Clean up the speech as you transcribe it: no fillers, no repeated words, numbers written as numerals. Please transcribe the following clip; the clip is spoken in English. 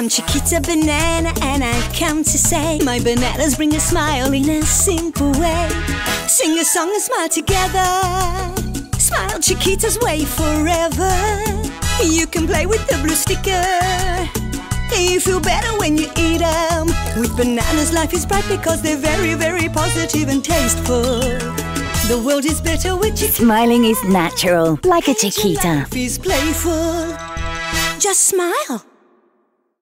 I'm Chiquita banana and I've come to say my bananas bring a smile in a simple way. Sing a song and smile together. Smile Chiquita's way forever. You can play with the blue sticker. You feel better when you eat them. With bananas life is bright because they're very, very positive and tasteful. The world is better with Chiquita. Smiling is natural, like a Chiquita. Life is playful. Just smile.